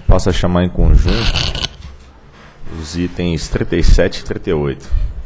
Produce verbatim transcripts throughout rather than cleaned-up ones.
Posso chamar em conjunto os itens trinta e sete e trinta e oito.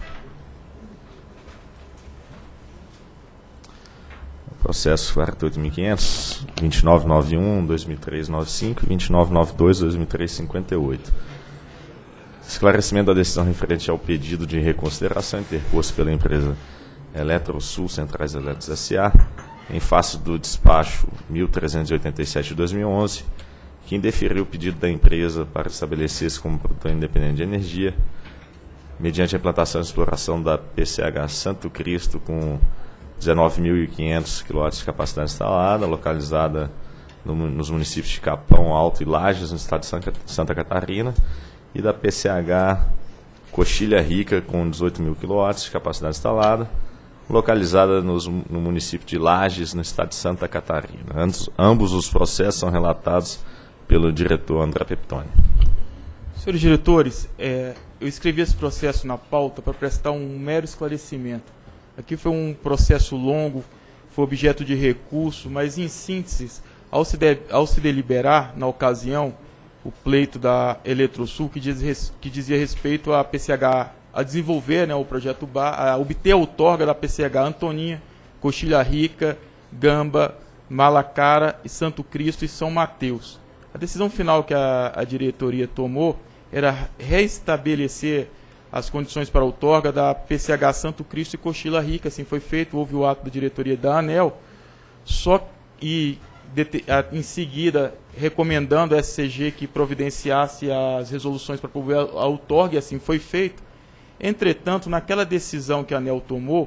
Processo quarenta e oito mil e quinhentos, vinte e nove noventa e um, dois mil e três noventa e cinco e vinte e nove noventa e dois, dois mil e três cinquenta e oito. Esclarecimento da decisão referente ao pedido de reconsideração interposto pela empresa Eletrosul Centrais Elétricas S A em face do despacho mil trezentos e oitenta e sete de dois mil e onze, que indeferiu o pedido da empresa para estabelecer-se como produtor independente de energia, mediante a implantação e exploração da P C H Santo Cristo com dezenove mil e quinhentos quilowatts de capacidade instalada, localizada no, nos municípios de Capão Alto e Lages, no estado de Santa Catarina, e da P C H Coxilha Rica com dezoito mil quilowatts de capacidade instalada, localizada nos, no município de Lages, no estado de Santa Catarina. Ambos, ambos os processos são relatados pelo diretor André Peptoni. Senhores diretores, é, eu escrevi esse processo na pauta para prestar um mero esclarecimento. Aqui foi um processo longo, foi objeto de recurso, mas em síntese, ao se, de, ao se deliberar, na ocasião, o pleito da Eletrosul, que, diz, que dizia respeito à P C H, a desenvolver, né, o projeto B A, a obter a outorga da P C H Antoninha, Coxilha Rica, Gamba, Malacara, e Santo Cristo e São Mateus. A decisão final que a, a diretoria tomou era restabelecer as condições para a outorga da P C H Santo Cristo e Coxilha Rica. Assim foi feito, houve o ato da diretoria da ANEEL, só e de, a, em seguida recomendando a S C G que providenciasse as resoluções para promover a, a outorga, e assim foi feito. Entretanto, naquela decisão que a ANEEL tomou,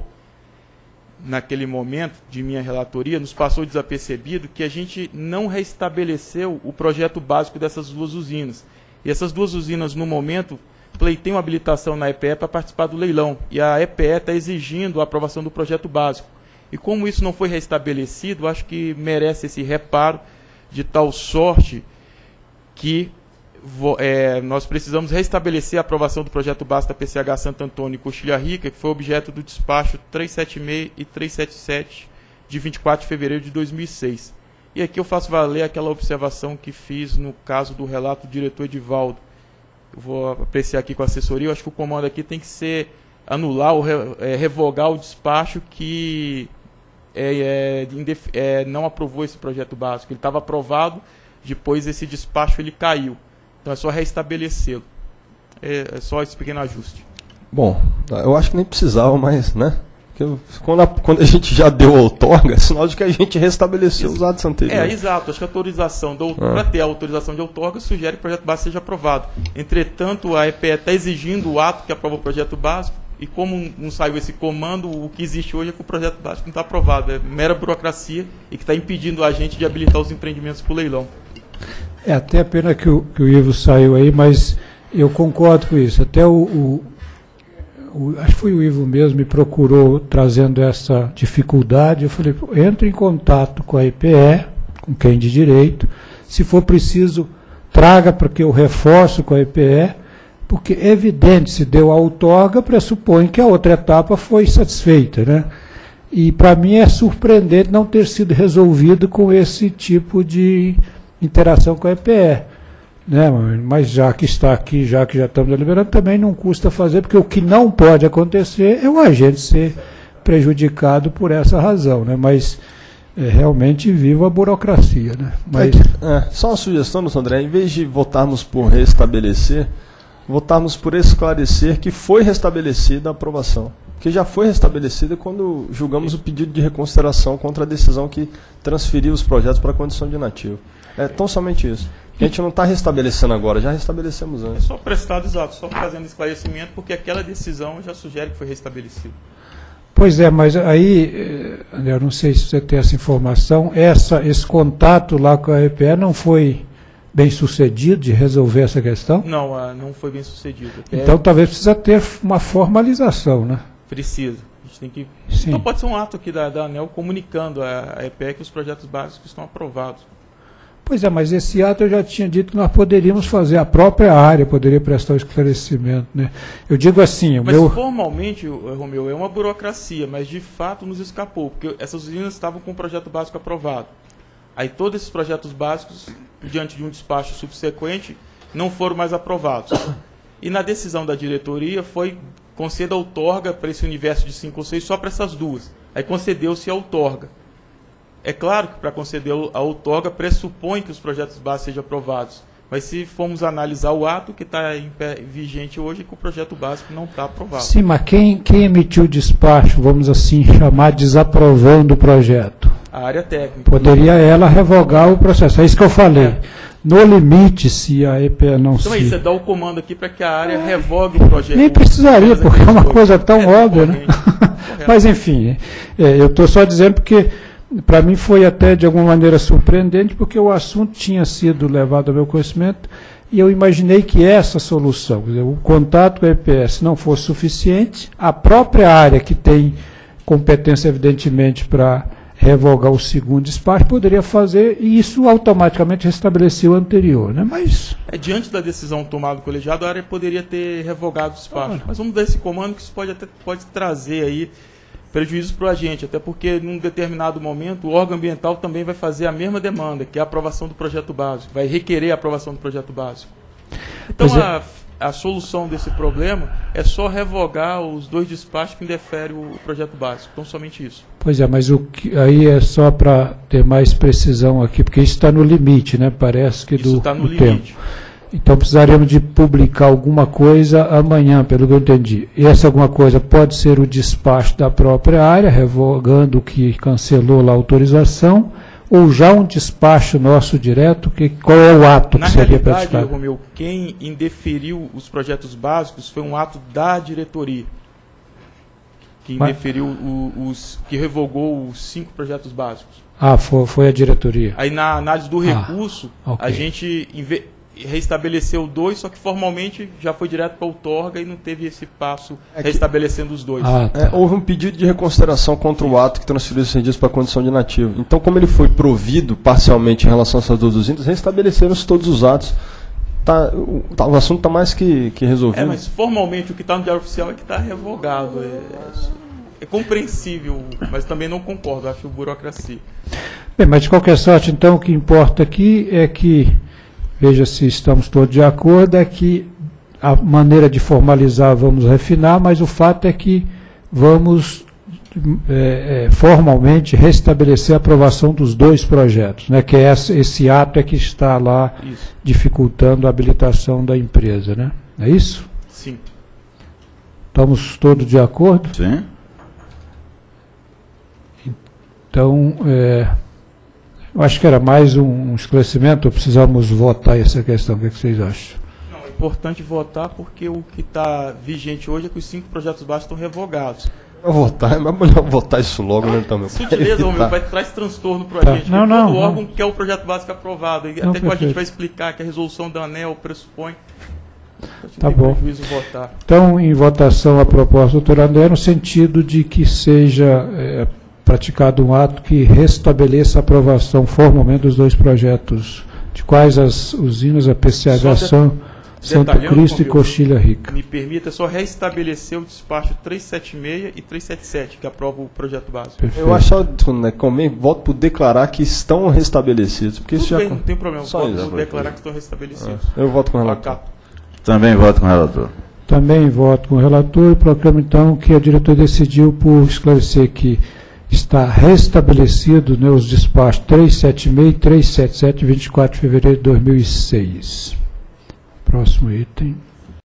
naquele momento de minha relatoria, nos passou desapercebido que a gente não restabeleceu o projeto básico dessas duas usinas. E essas duas usinas, no momento, pleiteiam habilitação na E P E para participar do leilão. E a E P E está exigindo a aprovação do projeto básico. E como isso não foi restabelecido, acho que merece esse reparo de tal sorte que é, nós precisamos restabelecer a aprovação do projeto básico da P C H Santo Antônio e Coxilha Rica, que foi objeto do despacho trezentos e setenta e seis e trezentos e setenta e sete de vinte e quatro de fevereiro de dois mil e seis. E aqui eu faço valer aquela observação que fiz no caso do relato do diretor Edivaldo. Eu vou apreciar aqui com a assessoria, eu acho que o comando aqui tem que ser anular ou re, é, revogar o despacho que é, é, é, não aprovou esse projeto básico. Ele estava aprovado, depois esse despacho ele caiu. Então é só restabelecê-lo. É, é só esse pequeno ajuste. Bom, eu acho que nem precisava, mas, né? Porque quando, a, quando a gente já deu a outorga, é sinal de que a gente restabeleceu os atos anteriores. É, exato. Acho que a autorização do, ah. para ter a autorização de outorga sugere que o projeto básico seja aprovado. Entretanto, a E P E está exigindo o ato que aprova o projeto básico, e como não saiu esse comando, o que existe hoje é que o projeto básico não está aprovado. É mera burocracia e que está impedindo a gente de habilitar os empreendimentos para o leilão. É até a pena que o, que o Ivo saiu aí, mas eu concordo com isso. Até o, o, o, acho que foi o Ivo mesmo, me procurou trazendo essa dificuldade. Eu falei, entre em contato com a E P E, com quem de direito. Se for preciso, traga para que eu reforço com a E P E, porque é evidente, se deu a outorga, pressupõe que a outra etapa foi satisfeita, né? E para mim é surpreendente não ter sido resolvido com esse tipo de interação com a E P E, né? Mas já que está aqui, já que já estamos deliberando, também não custa fazer, porque o que não pode acontecer é o agente ser prejudicado por essa razão, né? Mas é, realmente viva a burocracia, né? Mas... É, só uma sugestão, doutor André, em vez de votarmos por restabelecer, votarmos por esclarecer que foi restabelecida a aprovação. Que já foi restabelecida quando julgamos o pedido de reconsideração contra a decisão que transferiu os projetos para a condição de inativo. É tão somente isso. A gente não está restabelecendo agora, já restabelecemos antes. É só prestado, exato, só fazendo esclarecimento, porque aquela decisão já sugere que foi restabelecida. Pois é, mas aí, eu não sei se você tem essa informação, essa, esse contato lá com a E P E não foi bem sucedido de resolver essa questão? Não, não foi bem sucedido. Então é... talvez precisa ter uma formalização, né? Precisa. A gente tem que... Sim. Então pode ser um ato aqui da, da ANEEL comunicando a, a E P E que os projetos básicos estão aprovados. Pois é, mas esse ato eu já tinha dito que nós poderíamos fazer, a própria área poderia prestar o esclarecimento, né? Eu digo assim... O mas meu... formalmente, Romeu, é uma burocracia, mas de fato nos escapou, porque essas usinas estavam com o projeto básico aprovado. Aí todos esses projetos básicos diante de um despacho subsequente, não foram mais aprovados. E na decisão da diretoria foi conceda a outorga para esse universo de cinco ou seis só para essas duas. Aí concedeu-se a outorga. É claro que para conceder a outorga pressupõe que os projetos básicos sejam aprovados. Mas se formos analisar o ato que está vigente hoje, é que o projeto básico não está aprovado. Sim, mas quem, quem emitiu o despacho, vamos assim chamar, desaprovando o projeto? A área técnica. Poderia ela revogar o processo. É isso que eu falei. É. No limite, se a E P E não então se... Então é isso, você dá o comando aqui para que a área revogue o projeto. Nem precisaria, porque é uma coisa tão é, óbvia, né? Mas enfim, é, eu estou só dizendo porque... Para mim foi até de alguma maneira surpreendente, porque o assunto tinha sido levado ao meu conhecimento e eu imaginei que essa solução, quer dizer, o contato com a E P S não fosse suficiente, a própria área que tem competência, evidentemente, para revogar o segundo despacho, poderia fazer, e isso automaticamente restabelecia o anterior. Né? Mas... É, diante da decisão tomada do colegiado, a área poderia ter revogado o despacho. Ah, mas vamos dar esse comando que isso pode, até, pode trazer aí prejuízos para o agente, até porque, num determinado momento, o órgão ambiental também vai fazer a mesma demanda, que é a aprovação do projeto básico, vai requerer a aprovação do projeto básico. Então, é. a, a solução desse problema é só revogar os dois despachos que indeferem o projeto básico, então somente isso. Pois é, mas o que, aí é só para ter mais precisão aqui, porque isso está no limite, né? Parece que isso do, está no do limite. tempo. Então precisaríamos de publicar alguma coisa amanhã, pelo que eu entendi. E essa alguma coisa pode ser o despacho da própria área, revogando o que cancelou lá a autorização, ou já um despacho nosso direto, que, qual é o ato Na que seria realidade, praticado? Romeu, quem indeferiu os projetos básicos foi um ato da diretoria, que indeferiu o, os, que revogou os cinco projetos básicos. Ah, foi, foi a diretoria. Aí na análise do recurso, ah, okay. a gente inve restabeleceu dois, só que formalmente já foi direto para a outorga e não teve esse passo é que, restabelecendo os dois. Ah, tá. é, houve um pedido de reconsideração contra o ato que transferiu os serviços para a condição de nativo. Então, como ele foi provido parcialmente em relação a essas duas usinas, restabeleceram-se todos os atos. Tá, o, tá, o assunto está mais que, que resolvido. É, mas formalmente o que está no Diário Oficial é que está revogado. É, é, é compreensível, mas também não concordo, acho burocracia. Bem, mas de qualquer sorte, então, o que importa aqui é que, veja se estamos todos de acordo, é que a maneira de formalizar vamos refinar, mas o fato é que vamos é, é, formalmente restabelecer a aprovação dos dois projetos, né, que é esse, esse ato é que está lá isso. dificultando a habilitação da empresa. Né? É isso? Sim. Estamos todos de acordo? Sim. Então, é, eu acho que era mais um esclarecimento, ou precisamos votar essa questão, o que, é que vocês acham? Não, é importante votar porque o que está vigente hoje é que os cinco projetos básicos estão revogados. Eu votar, é melhor votar isso logo, né, também. Sutileza, Romeu, vai traz transtorno para a tá. gente. Não, não, todo não. órgão quer o projeto básico aprovado. E Não, até que a gente perfeito. vai explicar que a resolução da ANEEL pressupõe. Tá bom. Prejuízo votar. Então, em votação a proposta do doutor André, no sentido de que seja é, praticado um ato que restabeleça a aprovação formalmente dos dois projetos. De quais as usinas, a P C H são Santo Cristo e Coxilha Rica. Me permita só restabelecer o despacho trezentos e setenta e seis e trezentos e setenta e sete, que aprova o projeto básico. Perfeito. Eu acho só, né, como voto por declarar que estão restabelecidos. Porque Tudo isso bem, já... não tem problema. Só Voto isso, por declarar que estão restabelecidos. Ah, eu voto com o relator. Também voto com o relator. Também voto com o relator e proclamo então que a diretoria decidiu por esclarecer que está restabelecido, né, os despachos trezentos e setenta e seis e trezentos e setenta e sete, vinte e quatro de fevereiro de dois mil e seis. Próximo item.